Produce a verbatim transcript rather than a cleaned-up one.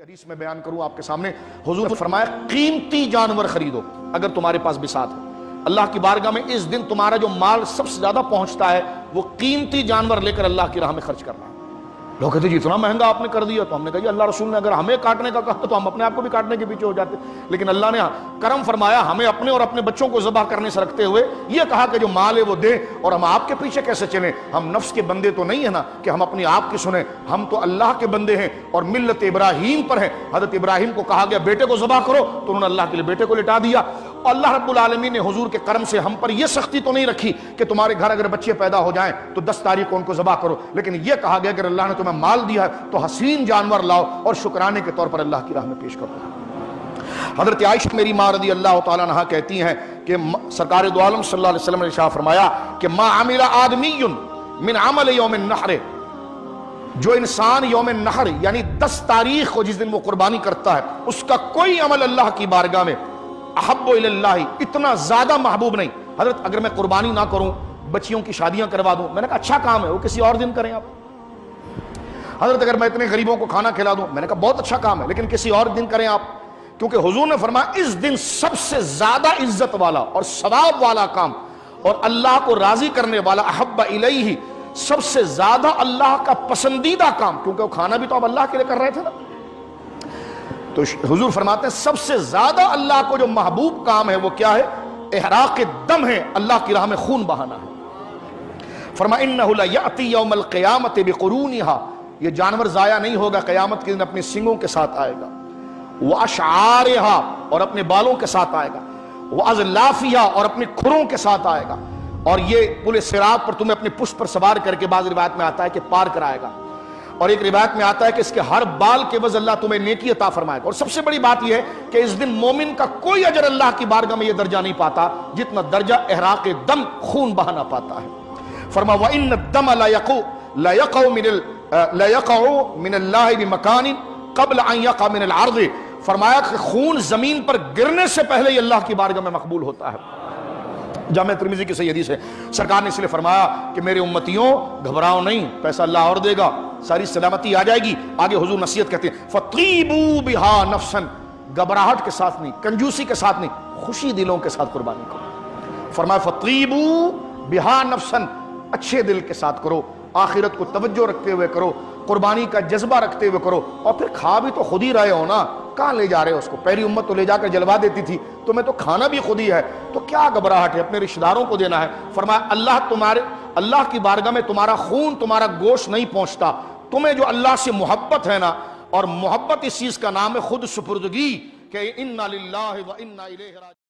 حدیث میں بیان کروں آپ کے سامنے، حضور نے فرمایا قیمتی جانور خریدو اگر تمہارے پاس بساط ہے۔ اللہ کی بارگاہ میں اس دن تمہارا جو مال سب سے زیادہ پہنچتا ہے وہ قیمتی جانور لے کر اللہ کی راہ میں خرچ کرنا ہے۔ لوگ کہتے جی اتنا مہنگا آپ نے کر دیا، تو ہم نے کہا جی اللہ رسول نے اگر ہمیں کاٹنے کا کہا تو ہم اپنے آپ کو بھی کاٹنے کے پیچھے ہو جاتے، لیکن اللہ نے کرم فرمایا ہمیں اپنے اور اپنے بچوں کو ذبح کرنے سے رکھتے ہوئے یہ کہا کہ جو مال ہے وہ دیں، اور ہم آپ کے پیچھے کیسے چلیں؟ ہم نفس کے بندے تو نہیں ہیں نا کہ ہم اپنی آپ کی سنیں، ہم تو اللہ کے بندے ہیں اور ملت ابراہیم پر ہیں۔ حضرت ابراہیم کو کہا گیا بیٹے کو ذبح کرو تو انہوں نے اللہ کے لیے بیٹے کو لٹا دیا۔ اللہ رب العالمین نے حضور کے کرم سے ہم پر یہ سختی تو نہیں رکھی کہ تمہارے گھر اگر بچے پیدا ہو جائیں تو دس تاریخ کو ان کو ذبح کرو، لیکن یہ کہا گیا کہ اگر اللہ نے تمہیں مال دیا ہے تو حسین جانور لاؤ اور شکرانے کے طور پر اللہ کی راہ میں پیش کرو۔ حضرت عائشہ میری ماں رضی اللہ تعالیٰ عنہا کہتی ہیں کہ سرکار دو عالم صلی اللہ علیہ وسلم نے ارشاد فرمایا کہ ما عمل آدمی من عمل یوم النحر، جو انسان یوم النحر یعنی دس تاریخ کو جس دن وہ قربانی کرتا ہے اس کا کوئی عمل اللہ کی بارگاہ میں احب الی اللہ اتنا زیادہ محبوب نہیں۔ حضرت اگر میں قربانی نہ کروں، بچیوں کی شادیاں کروا دوں، میں نے کہا اچھا کام ہے، وہ کسی اور دن کریں آپ۔ حضرت اگر میں اتنے غریبوں کو کھانا کھلا دوں، میں نے کہا بہت اچھا کام ہے، لیکن کسی اور دن کریں آپ، کیونکہ حضور نے فرمایا اس دن سب سے زیادہ عزت والا اور ثواب والا کام اور اللہ کو راضی کرنے والا احب الیہ سب سے زیادہ اللہ کا پسندیدہ کام، کیونکہ وہ کھانا بھی تو اب اللہ کے لیے کر رہے تھے نا، تو حضور فرماتے ہیں سب سے زیادہ اللہ کو جو محبوب کام ہے وہ کیا ہے؟ احراق دم ہے، اللہ کی راہ میں خون بہانا ہے۔ فرمایا انہ لیأتی یوم القیامت بقرونہا، یہ جانور ضائع نہیں ہوگا، قیامت کے دن اپنے سنگوں کے ساتھ آئے گا، واشعارہا اور اپنے بالوں کے ساتھ آئے گا، واضلافہا اور اپنے کھروں کے ساتھ آئے گا، اور یہ پل صراط پر تمہیں اپنے پشت پر سوار کر کے، بعض روایت میں آتا ہے کہ پار کرائے گا، اور ایک روایت میں آتا ہے کہ اس کے ہر بال کے عوض اللہ تمہیں نیکی عطا فرمائے گا۔ اور سب سے بڑی بات یہ ہے کہ اس دن مومن کا کوئی اجر اللہ کی بارگاہ میں یہ درجہ نہیں پاتا جتنا درجہ احراق دم خون بہانا پاتا ہے۔ فرمایا وَإِنَّ الدَّمَ لَيَقَعُ مِنَ اللَّهِ بِمَكَانٍ قَبْلَ أَن يَقَعَ مِنَ الْعَرْضِ، فرمایا کہ خون زمین پر گرنے سے پہلے ہی اللہ کی بارگاہ میں مقبول ہوتا ہے۔ جامع ترمذی کی صحیح حدیث ہے، سرکار نے اس لیے فرمایا کہ میرے امتیوں گھبراؤ نہیں، پیسہ اللہ اور دے گا، ساری سلامتی آ جائے گی۔ آگے حضور نصیحت کہتے ہیں فَطِیبُوا بِهَا نَفْسًا، گھبراہٹ کے ساتھ نہیں، کنجوسی کے ساتھ نہیں، خوشی دلوں کے ساتھ قربانی کرو۔ فرمایا فَطِیبُوا بِهَا نَفْسًا، اچھے دل کے ساتھ کرو، آخرت کو توجہ رکھتے ہوئے کرو، قربانی کا جذبہ رکھتے ہوئے کرو، اور پھر کھا بھی تو خود ہی رہے ہو نا، کہاں لے جا رہے ہو اس کو؟ پہلی امت تو لے جا کر جلوا دیتی تھی، تمہیں تو کھانا بھی خود ہی ہے، تو کیا گھبراہٹ ہے؟ اپنے رشتہ داروں کو دینا ہے۔ فرمایا اللہ تمہارے اللہ کی بارگاہ میں تمہارا خون تمہارا گوشت نہیں پہنچتا، تمہیں جو اللہ سے محبت ہے نا، اور محبت اس چیز کا نام ہے خود سپردگی، کہ انا للہ و انا الیہ راجعون۔